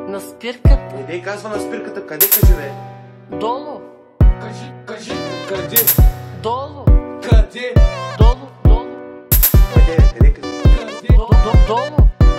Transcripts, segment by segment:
На спирката. Не дей казва на спирката, къде кажи бе? Долу. Кажи, къде? Долу. Къде? Долу, долу. Къде кажи? Къде? Долу.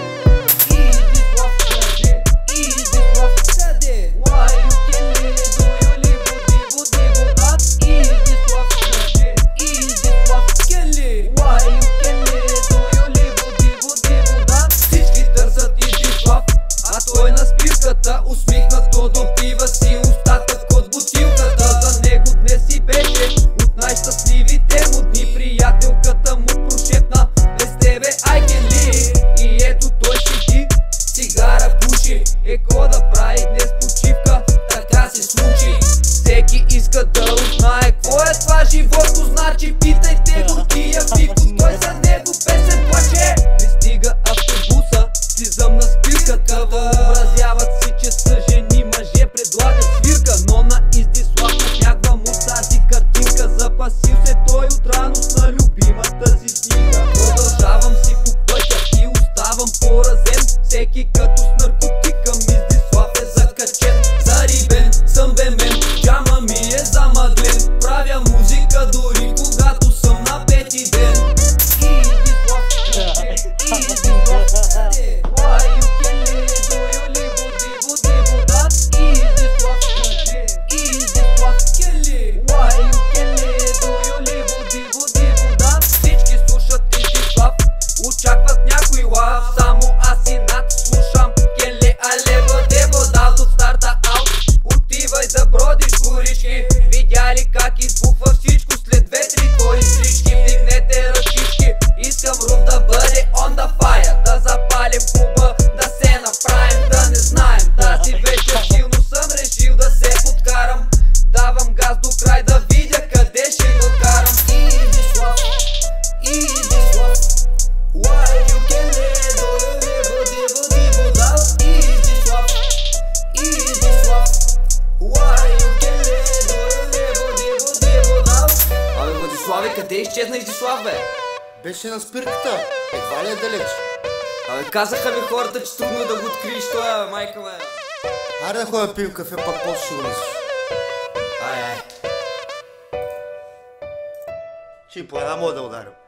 Усмихнато допива си остатък от бутилката. За него днес си беше от най-щастливите му дни. Приятелката му прошепна: без тебе I can live. И ето той седи, цигара пуши. Какво да прави днес почивка? Така се случи. Всеки иска да узнае какво е това живото значи. Питайте го тия Фико, той за него песен плаче. Пристига автобуса, слизам на спирката. Въобразяват си, че са жени, мъже предлагат свирка. Но на Издислав напягва му тази картинка. Запасил се той от раност на любимата си сника. Продължавам си по пътя и оставам поразен. Всеки като с наркотик към Издислав е закачен. Зарибен съм бе мен, джама ми е замъглен. Правя музика дори когато съм на пети ден. Издислав, Издислав, why you can live, do you live, budi budat? Izdислав, Издислав, why you can live, do you live, budi budat? Всички слушат Издислав, очакват някой лав. Само аз и над слушам Келе, але бъде вода от старта аут. Отивай да бродиш горички. Видя ли как избухва всичко след две-три твои стрижки? Вдигнете ръчички, искам рум да бъде on the fire. Да запалим клуба, да се направим, да не знаем. Тази вечер силно съм решил да се подкарам. Давам газ до край да видя къде ще докарам. Издислав, Издислав, why you can live, do you live, budi budat? Izdислав, Издислав, why you can live, do you live, budi budat? Абе Владиславе, къде изчезна Издислав бе? Беше на спирката, едва ли е далеч. Абе казаха ми хората, че трудно да го откриеш това, майка ме. Аре да ходя пием кафе, пак после ще го влизаш. Ай. Ще и по една мога да ударим.